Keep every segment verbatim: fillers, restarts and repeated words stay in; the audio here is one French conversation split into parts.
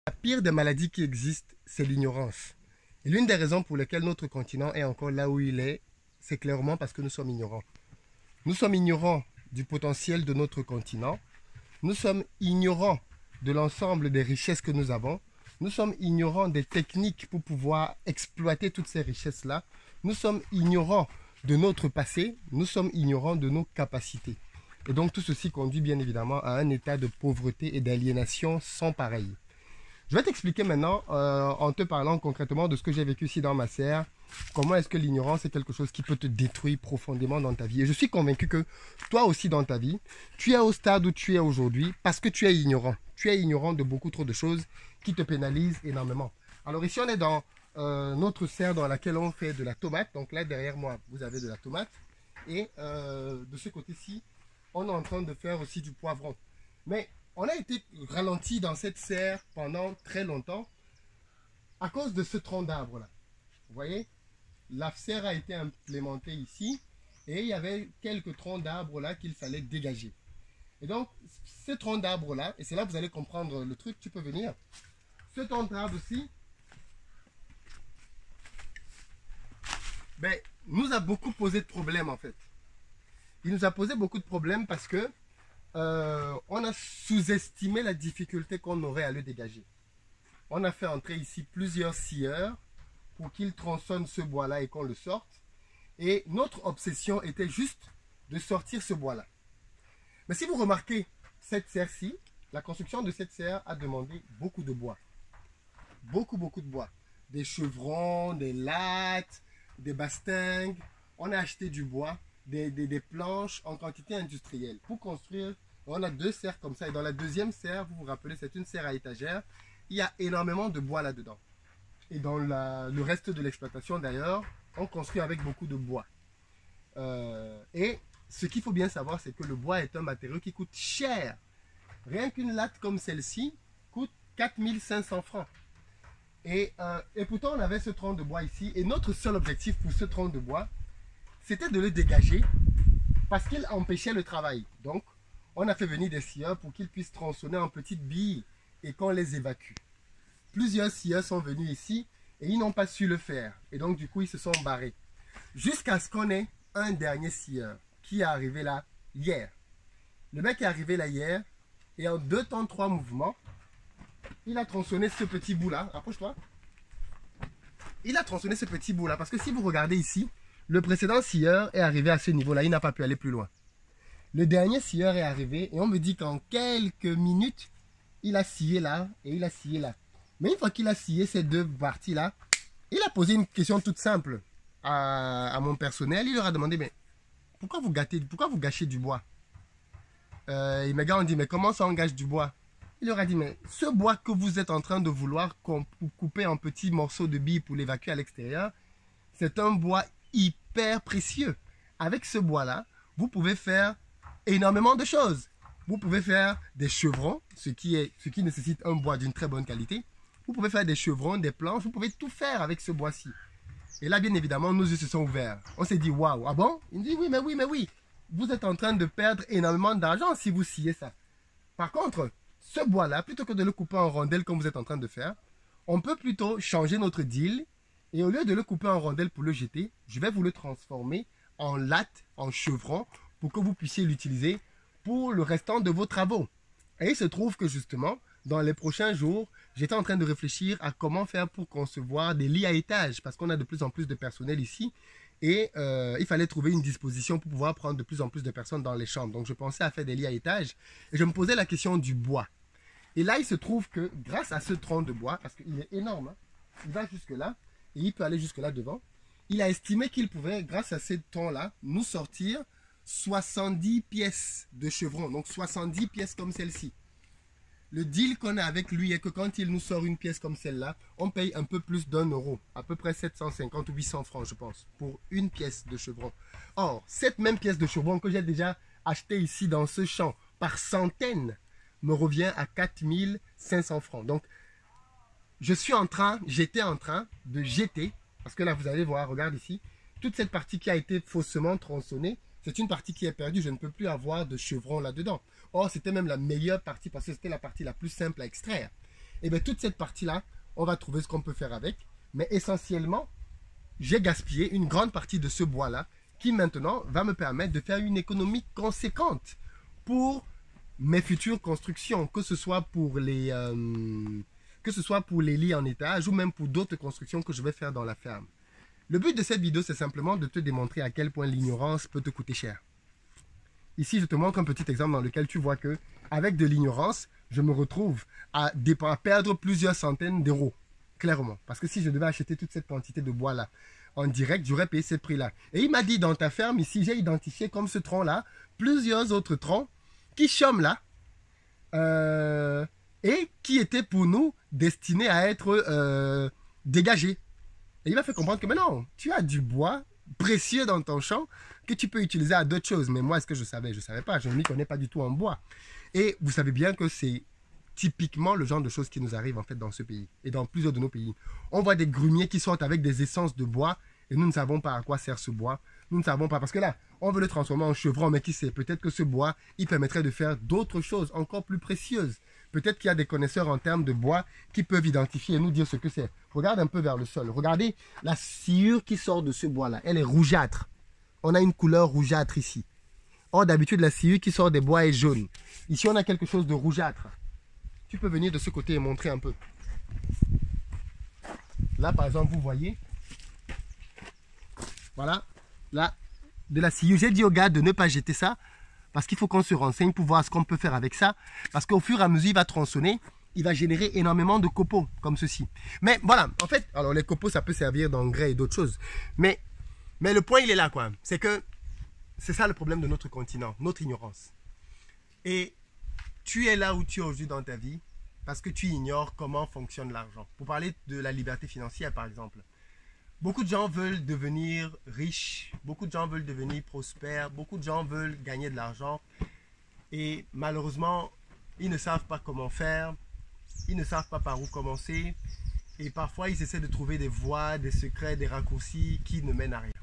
La pire des maladies qui existent, c'est l'ignorance. Et l'une des raisons pour lesquelles notre continent est encore là où il est, c'est clairement parce que nous sommes ignorants. Nous sommes ignorants du potentiel de notre continent. Nous sommes ignorants de l'ensemble des richesses que nous avons. Nous sommes ignorants des techniques pour pouvoir exploiter toutes ces richesses-là. Nous sommes ignorants de notre passé. Nous sommes ignorants de nos capacités. Et donc tout ceci conduit bien évidemment à un état de pauvreté et d'aliénation sans pareil. Je vais t'expliquer maintenant, euh, en te parlant concrètement de ce que j'ai vécu ici dans ma serre, comment est-ce que l'ignorance est quelque chose qui peut te détruire profondément dans ta vie. Et je suis convaincu que toi aussi dans ta vie, tu es au stade où tu es aujourd'hui parce que tu es ignorant. Tu es ignorant de beaucoup trop de choses qui te pénalisent énormément. Alors ici, on est dans euh, notre serre dans laquelle on fait de la tomate. Donc là, derrière moi, vous avez de la tomate. Et euh, de ce côté-ci, on est en train de faire aussi du poivron. Mais on a été ralenti dans cette serre pendant très longtemps à cause de ce tronc d'arbre là. Vous voyez, la serre a été implémentée ici et il y avait quelques troncs d'arbres là qu'il fallait dégager. Et donc, ce tronc d'arbre là, et c'est là que vous allez comprendre le truc, tu peux venir. Ce tronc d'arbre-ci, ben, nous a beaucoup posé de problèmes en fait. Il nous a posé beaucoup de problèmes parce que Euh, on a sous-estimé la difficulté qu'on aurait à le dégager. On a fait entrer ici plusieurs scieurs pour qu'ils tronçonnent ce bois-là et qu'on le sorte. Et notre obsession était juste de sortir ce bois-là. Mais si vous remarquez cette serre-ci, la construction de cette serre a demandé beaucoup de bois. Beaucoup, beaucoup de bois. Des chevrons, des lattes, des bastingues. On a acheté du bois. Des, des, des planches en quantité industrielle. Pour construire, on a deux serres comme ça. Et dans la deuxième serre, vous vous rappelez, c'est une serre à étagère. Il y a énormément de bois là-dedans. Et dans la, le reste de l'exploitation d'ailleurs, on construit avec beaucoup de bois. Euh, et ce qu'il faut bien savoir, c'est que le bois est un matériau qui coûte cher. Rien qu'une latte comme celle-ci coûte quatre mille cinq cents francs. Et, euh, et pourtant, on avait ce tronc de bois ici. Et notre seul objectif pour ce tronc de bois, c'était de le dégager parce qu'il empêchait le travail. Donc, on a fait venir des scieurs pour qu'ils puissent tronçonner en petites billes et qu'on les évacue. Plusieurs scieurs sont venus ici et ils n'ont pas su le faire. Et donc, du coup, ils se sont barrés. Jusqu'à ce qu'on ait un dernier scieur qui est arrivé là hier. Le mec est arrivé là hier et en deux temps, trois mouvements, il a tronçonné ce petit bout-là. Approche-toi. Il a tronçonné ce petit bout-là parce que si vous regardez ici, le précédent scieur est arrivé à ce niveau-là, il n'a pas pu aller plus loin. Le dernier scieur est arrivé et on me dit qu'en quelques minutes, il a scié là et il a scié là. Mais une fois qu'il a scié ces deux parties-là, il a posé une question toute simple à, à mon personnel. Il leur a demandé, mais pourquoi vous gâtez, pourquoi vous gâchez du bois? euh, Et mes gars ont dit, mais comment ça on gâche du bois? Il leur a dit, mais ce bois que vous êtes en train de vouloir couper en petits morceaux de billes pour l'évacuer à l'extérieur, c'est un bois hyper précieux. Avec ce bois-là, vous pouvez faire énormément de choses. Vous pouvez faire des chevrons, ce qui, est, ce qui nécessite un bois d'une très bonne qualité. Vous pouvez faire des chevrons, des planches, vous pouvez tout faire avec ce bois-ci. Et là, bien évidemment, nos yeux se sont ouverts. On s'est dit, waouh, ah bon? Il me dit, oui, mais oui, mais oui. Vous êtes en train de perdre énormément d'argent si vous sciez ça. Par contre, ce bois-là, plutôt que de le couper en rondelles comme vous êtes en train de faire, on peut plutôt changer notre deal. Et au lieu de le couper en rondelles pour le jeter, je vais vous le transformer en latte, en chevron, pour que vous puissiez l'utiliser pour le restant de vos travaux. Et il se trouve que justement, dans les prochains jours, j'étais en train de réfléchir à comment faire pour concevoir des lits à étages, parce qu'on a de plus en plus de personnel ici, et euh, il fallait trouver une disposition pour pouvoir prendre de plus en plus de personnes dans les chambres. Donc je pensais à faire des lits à étages, et je me posais la question du bois. Et là, il se trouve que grâce à ce tronc de bois, parce qu'il est énorme, hein, il va jusque là, et il peut aller jusque là devant, il a estimé qu'il pouvait, grâce à ces troncs-là, nous sortir soixante-dix pièces de chevron, donc soixante-dix pièces comme celle-ci. Le deal qu'on a avec lui est que quand il nous sort une pièce comme celle-là, on paye un peu plus d'un euro, à peu près sept cent cinquante ou huit cents francs, je pense, pour une pièce de chevron. Or, cette même pièce de chevron que j'ai déjà achetée ici dans ce champ par centaines, me revient à quatre mille cinq cents francs. Donc, je suis en train, j'étais en train de jeter, parce que là vous allez voir, regarde ici, toute cette partie qui a été faussement tronçonnée, c'est une partie qui est perdue, je ne peux plus avoir de chevron là-dedans. Or, c'était même la meilleure partie, parce que c'était la partie la plus simple à extraire. Et bien toute cette partie-là, on va trouver ce qu'on peut faire avec. Mais essentiellement, j'ai gaspillé une grande partie de ce bois-là qui maintenant va me permettre de faire une économie conséquente pour mes futures constructions, que ce soit pour les, euh, que ce soit pour les lits en étage ou même pour d'autres constructions que je vais faire dans la ferme. Le but de cette vidéo, c'est simplement de te démontrer à quel point l'ignorance peut te coûter cher. Ici, je te montre un petit exemple dans lequel tu vois que, avec de l'ignorance, je me retrouve à, à perdre plusieurs centaines d'euros, clairement. Parce que si je devais acheter toute cette quantité de bois-là en direct, j'aurais payé ce prix-là. Et il m'a dit, dans ta ferme, ici, j'ai identifié comme ce tronc-là, plusieurs autres troncs qui chôment là, euh, et qui étaient pour nous destinés à être euh, dégagés. Et il m'a fait comprendre que, mais non, tu as du bois précieux dans ton champ que tu peux utiliser à d'autres choses. Mais moi, est-ce que je savais? Je ne savais pas. Je ne m'y connais pas du tout en bois. Et vous savez bien que c'est typiquement le genre de choses qui nous arrive en fait dans ce pays et dans plusieurs de nos pays. On voit des grumiers qui sortent avec des essences de bois et nous ne savons pas à quoi sert ce bois. Nous ne savons pas parce que là, on veut le transformer en chevron, mais qui sait, peut-être que ce bois, il permettrait de faire d'autres choses encore plus précieuses. Peut-être qu'il y a des connaisseurs en termes de bois qui peuvent identifier et nous dire ce que c'est. Regarde un peu vers le sol. Regardez la sciure qui sort de ce bois-là. Elle est rougeâtre. On a une couleur rougeâtre ici. Or, d'habitude, la sciure qui sort des bois est jaune. Ici, on a quelque chose de rougeâtre. Tu peux venir de ce côté et montrer un peu. Là, par exemple, vous voyez. Voilà. Là, de la sciure. J'ai dit aux gars de ne pas jeter ça. Parce qu'il faut qu'on se renseigne pour voir ce qu'on peut faire avec ça. Parce qu'au fur et à mesure, il va tronçonner. Il va générer énormément de copeaux, comme ceci. Mais voilà, en fait, alors les copeaux, ça peut servir d'engrais et d'autres choses. Mais, mais le point, il est là, quoi. C'est que c'est ça le problème de notre continent, notre ignorance. Et tu es là où tu es aujourd'hui dans ta vie parce que tu ignores comment fonctionne l'argent. Pour parler de la liberté financière, par exemple. Beaucoup de gens veulent devenir riches, beaucoup de gens veulent devenir prospères, beaucoup de gens veulent gagner de l'argent et malheureusement, ils ne savent pas comment faire, ils ne savent pas par où commencer et parfois ils essaient de trouver des voies, des secrets, des raccourcis qui ne mènent à rien.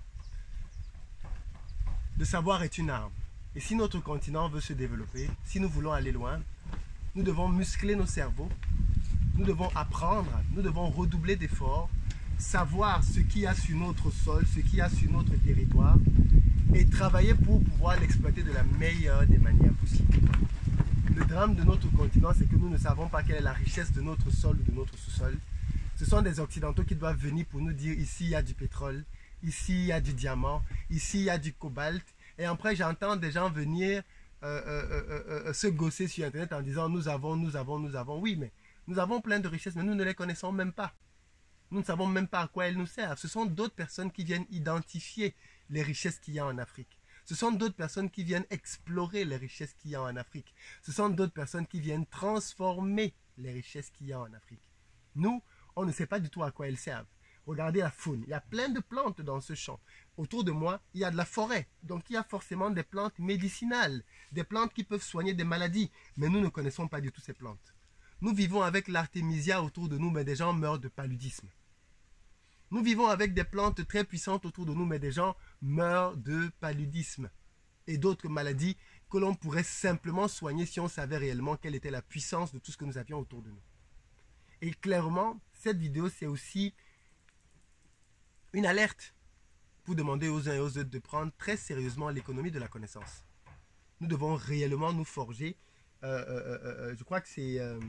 Le savoir est une arme et si notre continent veut se développer, si nous voulons aller loin, nous devons muscler nos cerveaux, nous devons apprendre, nous devons redoubler d'efforts, savoir ce qu'il y a sur notre sol, ce qu'il y a sur notre territoire et travailler pour pouvoir l'exploiter de la meilleure des manières possibles. Le drame de notre continent, c'est que nous ne savons pas quelle est la richesse de notre sol ou de notre sous-sol. Ce sont des Occidentaux qui doivent venir pour nous dire ici il y a du pétrole, ici il y a du diamant, ici il y a du cobalt. Et après j'entends des gens venir euh, euh, euh, euh, se gosser sur Internet en disant nous avons, nous avons, nous avons. Oui, mais nous avons plein de richesses, mais nous ne les connaissons même pas. Nous ne savons même pas à quoi elles nous servent. Ce sont d'autres personnes qui viennent identifier les richesses qu'il y a en Afrique. Ce sont d'autres personnes qui viennent explorer les richesses qu'il y a en Afrique. Ce sont d'autres personnes qui viennent transformer les richesses qu'il y a en Afrique. Nous, on ne sait pas du tout à quoi elles servent. Regardez la faune. Il y a plein de plantes dans ce champ. Autour de moi, il y a de la forêt. Donc, il y a forcément des plantes médicinales, des plantes qui peuvent soigner des maladies. Mais nous ne connaissons pas du tout ces plantes. Nous vivons avec l'artémisia autour de nous, mais des gens meurent de paludisme. Nous vivons avec des plantes très puissantes autour de nous, mais des gens meurent de paludisme et d'autres maladies que l'on pourrait simplement soigner si on savait réellement quelle était la puissance de tout ce que nous avions autour de nous. Et clairement, cette vidéo, c'est aussi une alerte pour demander aux uns et aux autres de prendre très sérieusement l'économie de la connaissance. Nous devons réellement nous forger. Euh, euh, euh, je crois que c'est euh,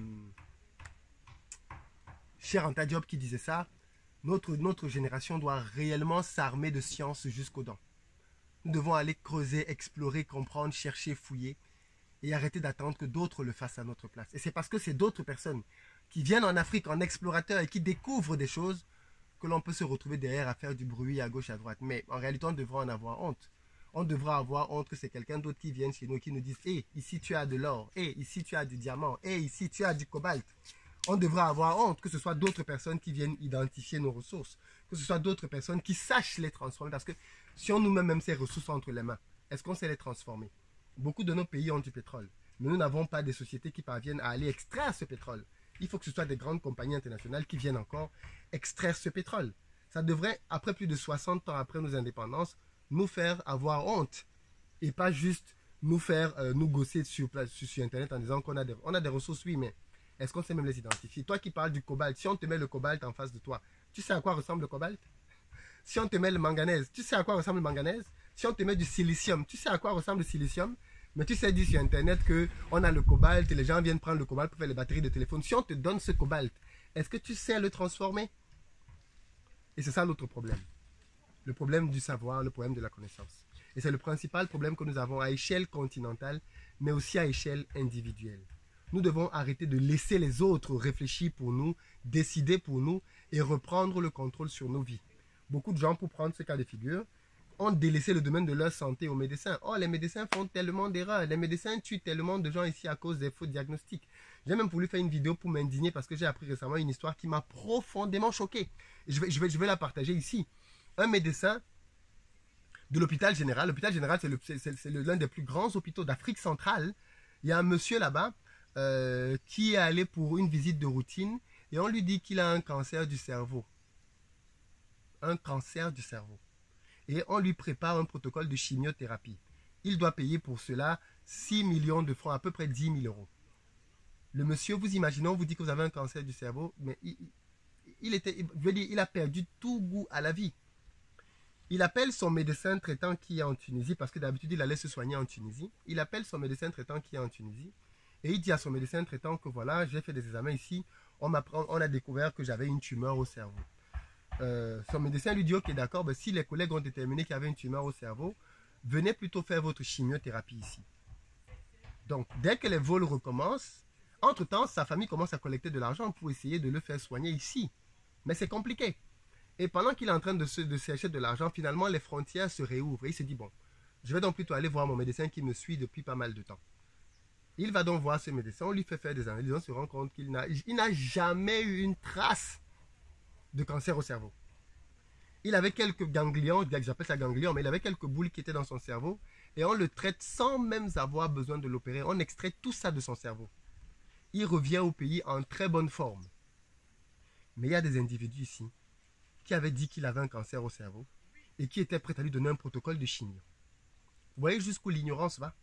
Cheikh Anta Diop qui disait ça. Notre, notre génération doit réellement s'armer de science jusqu'aux dents. Nous devons aller creuser, explorer, comprendre, chercher, fouiller et arrêter d'attendre que d'autres le fassent à notre place. Et c'est parce que c'est d'autres personnes qui viennent en Afrique en explorateurs et qui découvrent des choses que l'on peut se retrouver derrière à faire du bruit à gauche, à droite. Mais en réalité, on devrait en avoir honte. On devra avoir honte que c'est quelqu'un d'autre qui vienne chez nous et qui nous dise « Hé, ici tu as de l'or. Hé, ici tu as du diamant. Hé, ici tu as du cobalt. » On devra avoir honte que ce soit d'autres personnes qui viennent identifier nos ressources, que ce soit d'autres personnes qui sachent les transformer. Parce que si on nous met même ces ressources entre les mains, est-ce qu'on sait les transformer? Beaucoup de nos pays ont du pétrole, mais nous n'avons pas des sociétés qui parviennent à aller extraire ce pétrole. Il faut que ce soit des grandes compagnies internationales qui viennent encore extraire ce pétrole. Ça devrait, après plus de soixante ans après nos indépendances, nous faire avoir honte et pas juste nous faire euh, nous gosser sur, sur, sur Internet en disant qu'on a des, on a des ressources, oui, mais Est-ce qu'on sait même les identifier? Toi qui parles du cobalt, si on te met le cobalt en face de toi, tu sais à quoi ressemble le cobalt? Si on te met le manganèse, tu sais à quoi ressemble le manganèse? Si on te met du silicium, tu sais à quoi ressemble le silicium? Mais tu sais dire sur internet qu'on a le cobalt et les gens viennent prendre le cobalt pour faire les batteries de téléphone. Si on te donne ce cobalt, est-ce que tu sais le transformer? Et c'est ça l'autre problème. Le problème du savoir, le problème de la connaissance. Et c'est le principal problème que nous avons à échelle continentale, mais aussi à échelle individuelle. Nous devons arrêter de laisser les autres réfléchir pour nous, décider pour nous et reprendre le contrôle sur nos vies. Beaucoup de gens, pour prendre ce cas de figure, ont délaissé le domaine de leur santé aux médecins. Oh, les médecins font tellement d'erreurs. Les médecins tuent tellement de gens ici à cause des faux diagnostics. J'ai même voulu faire une vidéo pour m'indigner parce que j'ai appris récemment une histoire qui m'a profondément choqué. Je vais, je vais, je vais la partager ici. Un médecin de l'hôpital général, l'hôpital général c'est l'un des plus grands hôpitaux d'Afrique centrale. Il y a un monsieur là-bas euh, qui est allé pour une visite de routine et on lui dit qu'il a un cancer du cerveau. Un cancer du cerveau. Et on lui prépare un protocole de chimiothérapie. Il doit payer pour cela six millions de francs, à peu près dix mille euros. Le monsieur, vous imaginez, on vous dit que vous avez un cancer du cerveau, mais il, il, était, je veux dire, il a perdu tout goût à la vie. Il appelle son médecin traitant qui est en Tunisie, parce que d'habitude il allait se soigner en Tunisie. Il appelle son médecin traitant qui est en Tunisie, et il dit à son médecin traitant que voilà, j'ai fait des examens ici, on, on a découvert que j'avais une tumeur au cerveau. Euh, son médecin lui dit ok d'accord, ben, si les collègues ont déterminé qu'il y avait une tumeur au cerveau, venez plutôt faire votre chimiothérapie ici. Donc dès que les vols recommencent, entre temps sa famille commence à collecter de l'argent pour essayer de le faire soigner ici. Mais c'est compliqué. Et pendant qu'il est en train de, se, de chercher de l'argent, finalement les frontières se réouvrent et il se dit bon, je vais donc plutôt aller voir mon médecin qui me suit depuis pas mal de temps. Il va donc voir ce médecin, on lui fait faire des analyses, on se rend compte qu'il n'a il n'a jamais eu une trace de cancer au cerveau. Il avait quelques ganglions, j'appelle ça ganglions, mais il avait quelques boules qui étaient dans son cerveau et on le traite sans même avoir besoin de l'opérer. On extrait tout ça de son cerveau. Il revient au pays en très bonne forme. Mais il y a des individus ici qui avaient dit qu'il avait un cancer au cerveau et qui étaient prêts à lui donner un protocole de chimio. Vous voyez jusqu'où l'ignorance va?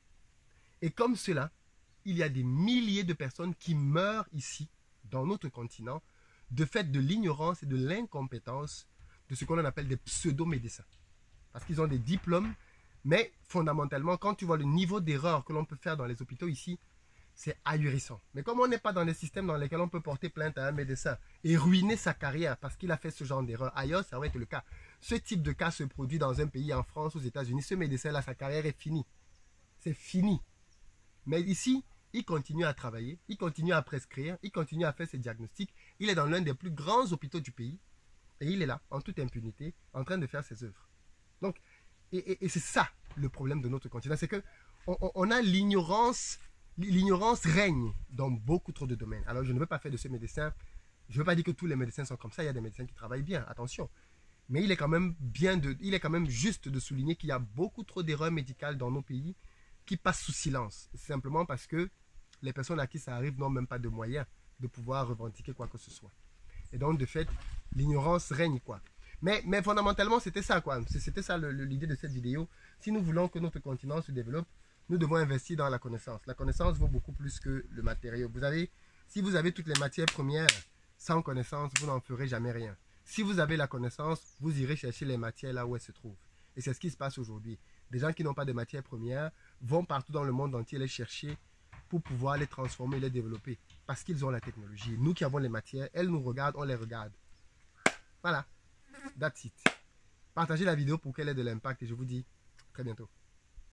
Et comme cela, il y a des milliers de personnes qui meurent ici, dans notre continent, de fait de l'ignorance et de l'incompétence de ce qu'on appelle des pseudo-médecins. Parce qu'ils ont des diplômes, mais fondamentalement, quand tu vois le niveau d'erreur que l'on peut faire dans les hôpitaux ici, c'est ahurissant. Mais comme on n'est pas dans les systèmes dans lesquels on peut porter plainte à un médecin et ruiner sa carrière parce qu'il a fait ce genre d'erreur, ailleurs, ça va être le cas. Ce type de cas se produit dans un pays, en France, aux États-Unis. Ce médecin-là, sa carrière est finie. C'est fini. Mais ici, il continue à travailler, il continue à prescrire, il continue à faire ses diagnostics. Il est dans l'un des plus grands hôpitaux du pays. Et il est là, en toute impunité, en train de faire ses œuvres. Donc, et, et, et c'est ça le problème de notre continent. C'est que on, on a l'ignorance, l'ignorance règne dans beaucoup trop de domaines. Alors, je ne veux pas faire de ce médecin, je ne veux pas dire que tous les médecins sont comme ça. Il y a des médecins qui travaillent bien, attention. Mais il est quand même bien de, il est quand même juste de souligner qu'il y a beaucoup trop d'erreurs médicales dans nos pays qui passent sous silence. Simplement parce que les personnes à qui ça arrive n'ont même pas de moyens de pouvoir revendiquer quoi que ce soit. Et donc, de fait, l'ignorance règne, quoi. Mais, mais fondamentalement, c'était ça, quoi. C'était ça l'idée de cette vidéo. Si nous voulons que notre continent se développe, nous devons investir dans la connaissance. La connaissance vaut beaucoup plus que le matériau. Vous avez, si vous avez toutes les matières premières, sans connaissance, vous n'en ferez jamais rien. Si vous avez la connaissance, vous irez chercher les matières là où elles se trouvent. Et c'est ce qui se passe aujourd'hui. Des gens qui n'ont pas de matières premières vont partout dans le monde entier les chercher pour pouvoir les transformer, les développer. Parce qu'ils ont la technologie. Nous qui avons les matières, elles nous regardent, on les regarde. Voilà. That's it. Partagez la vidéo pour qu'elle ait de l'impact et je vous dis très bientôt.